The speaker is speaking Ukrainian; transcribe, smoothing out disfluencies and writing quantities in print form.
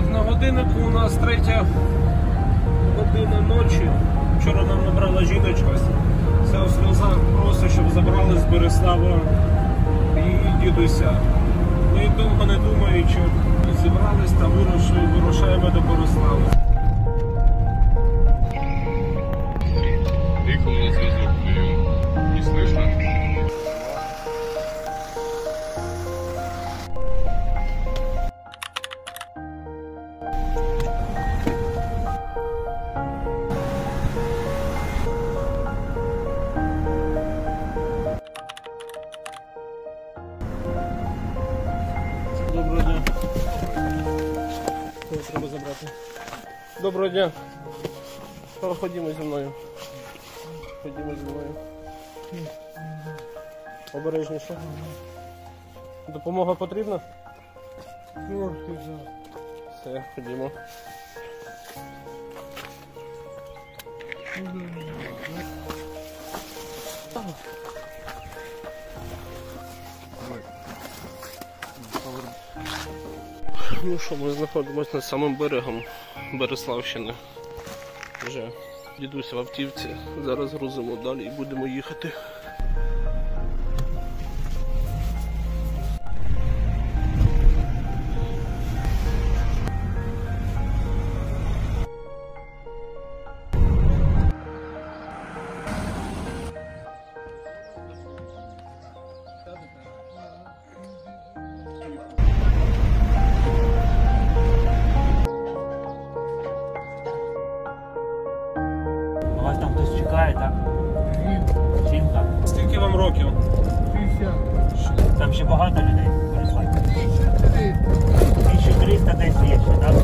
На годиннику у нас 3 година ночі. Вчора нам набрала жіночка. Вся у сльозах просить, щоб забрали з Береслава її дідуся. Ми довго не думаючи зібрались та вирушаємо до Борислава. Приехал на звездок, не слышно? Доброго дня. Кого треба забрати? Доброго дня. Ходімо зі мною. Ходімо зі мною. Обережніше. Допомога потрібна? Все, ходімо. Ну що, ми знаходимося над самим берегом Береславщини. Вже дідусь в автівці. Зараз грузимо далі і будемо їхати. Вас там хтось чекає, так? Жінка. Скільки вам років? 50. Там ще багато людей переслати. 1300 десь є ще, так?